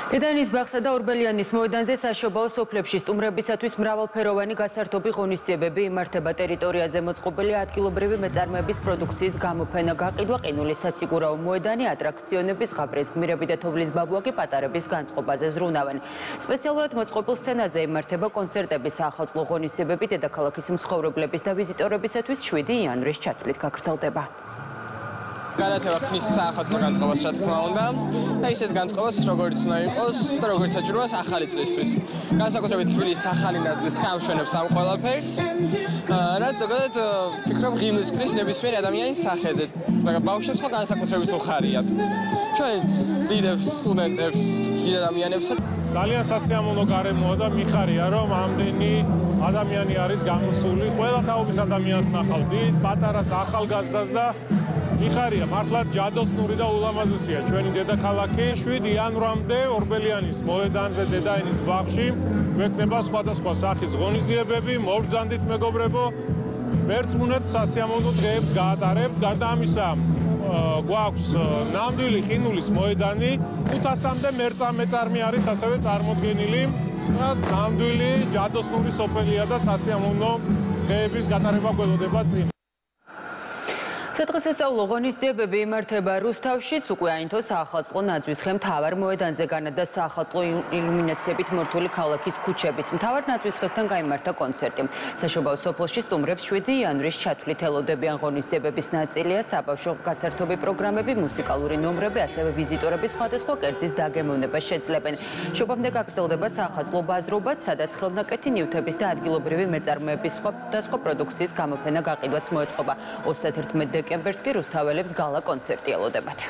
დედაენის ბაღსა და ორბელიანის მოედანზე საშობაო სოფლებში სტუმრებისათვის მრავალფეროვანი გასართობი ღონისძიებები იმართება. ტერიტორიაზე მოწყობილი ადგილობრივი მეწარმეების პროდუქციის გამოფენა, გაყიდვა ყინულის საციგურაო მოედანი, ატრაქციონები, ზღაპრის გმირები და თოვლის ბაბუაკი პატარების განწყობაზე ზრუნავენ. სპეციალურად მოწყობილ სცენაზე იმართება კონცერტები, საახალწლო ღონისძიებები, დედაქალაქის მცხოვრებლების და ვიზიტორებისათვის 7 იანვრის ჩათვლით გაგრძელდება. განათება ქმნის საახალწლო განწყობას, რა თქმა უნდა, და ისეთ განწყობას, როგორც უნდა იყოს და როგორც საჭიროა ახალი წლისთვის. განსაკუთრებით თბილისის ახალი ნაწილს ამშვენებს ამ ყველაფერს, რაც ზოგადად ფიქრობ ღიმილს ქმნის ნებისმიერ ადამიანის სახეზე. ბავშვებს ხო განსაკუთრებით უხარიათ. ჩვენც დიდებს სტუდენტებს, დიდ ადამიანებსაც ძალიან სასიამოვნო გარემოა და მიხარია, რომ ამდენი ადამიანი არის გამოსული. ყველა თაობის ადამიანს ნახავდი, პატარას, ახალგაზრდას და მიხარია, მართლაც ჯადოსნური და ულამაზესია ჩვენი დედაქალაქი. 7 იანვრამდე ორბელიანის მოედანზე, დედაენის ბაღში გვექნება სხვადასხვა სახის ღონისძიებები. მოვბრძანდით მეგობრებო, ვერცმუნეთ სასიამოვნო დღეებს გაატარებთ. გარდა ამისა, გვაქვს ნამდვილი ყინულის მოედანი, 500-მდე მეწარმე არის ასევე წარმოდგენილი და ნამდვილი ჯადოსნური სოფელია და სასიამოვნო დღეების გატარება გველოდება წინ. სადღესასწაულო ღონისძიებები იმართება რუსთავშიც, უკვე აინთო საახალწლო ნაძვისხე მთავარ მოედანზე განადა საახალწლო ილუმინაციებით მორთული ქალაქის ქუჩებიც. მთავარ ნაძვისხესთან გაიმართა კონცერტი. საშობაო სოფელში სტუმრებს 7 იანვრის ჩათვლით ელოდებიან. ღონისძიებების ნაწილია საბავშვო გასართობი პროგრამები, მუსიკალური ნომრები, ასევე ვიზიტორების სხვადასხვა კერძის დაგემოვნება შეძლებენ. შობამდე გაგრძელდება საახალწლო ბაზრობაც, სადაც ხელნაკეთი ნივთების და ადგილობრივი მეწარმეების სხვადასხვა პროდუქციის გამოფენა გაყიდვაც მოეწყობა. 31 დეკემბერს კი რუსთაველებს გალა კონცერტი ელოდებათ.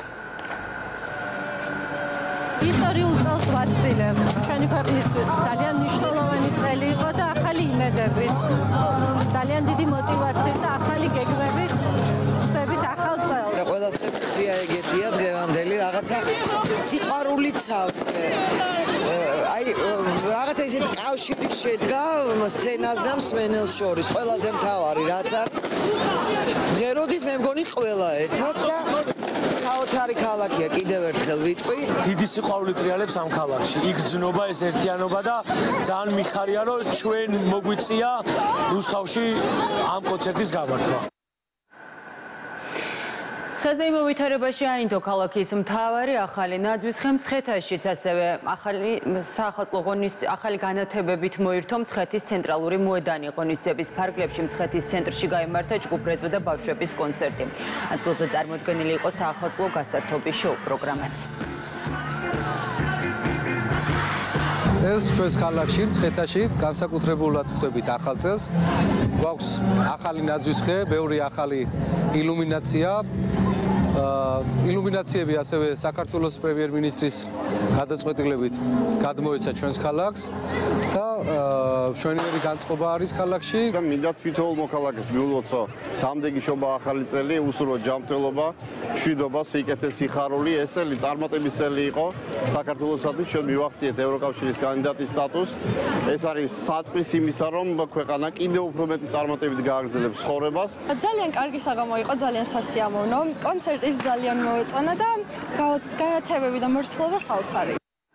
ისტორიულ წელს ვაცილებ. ჩვენი ქვეყნისთვის ძალიან მნიშვნელოვანი წელი იყო და ახალი იმედებით, ძალიან დიდი მოტივაციით და ახალი გეგმებით ვხვდებით ახალ წელს. ყველას ემოცია ეგეთია დღევანდელი, რაღაცა სიყვარულიც აქვს. აი რაღაცა ისეთი კავშირი შედგა სცენას და მსმენელს შორის. ყველაზე მთავარი რაც არის ღეროდით მე მგონი ყველა ერთად და საოცარი ქალაქია, კიდევ ერთხელ ვიტყვი. დიდი სიყვარული ტრიალებს ამ ქალაქში. იქ ძნობა ეს ერთიანობა და ძალიან მიხარია, რომ ჩვენ მოგვიწია რუსთავში ამ კონცერტის გამართვა. საზეიმო ვითარებაში აინთო ქალაქის მთავარი ახალი ნაძვისხე მცხეთაშიც, ასევე ახალი განათებებით მოირთო მცხეთის ცენტრალური მოედანი. ღონისძიების ფარგლებში მცხეთის ცენტრში გაიმართა ჯგუფ-რეზო და ბავშვების კონცერტი. ადგილზე წარმოდგენილი იყო საახალწლო გასართობი შოუ პროგრამაც. წელს ჩვენს ქალაქში მცხეთაში განსაკუთრებულად ვხვდებით ახალ წელს. გვაქვს ახალი ნაძვისხე, ბევრი ახალი ილუმინაცია. ილუმინაციები ასევე საქართველოს პრემიერ-მინისტრის გადაწყვეტილებით გადმოეცა ჩვენს ქალაქს და მშვენიერი განწყობა არის ქალაქში. მინდა თვითოულ მოქალაქეს მიულოცო თამდეგი შობა ახალი წელი, უსურო ჯანმრთელობა, მშვიდობა, სიკეთე, სიხარული. ეს წელი წარმატების წელი იყო საქართველოსთვის. ჩვენ მივახციეთ ევროკავშირის კანდიდატის სტატუსს. ეს არის საწყის იმისა, რომ ქვეყანა კიდევ უფრო მეტი წარმატებით გააგრძელებს ცხოვრებას. ძალიან კარგი საღამო იყო, ძალიან სასიამოვნო. კონცერტის ძალიან მოეწონა და განათებები და მორთულობა საოცარი.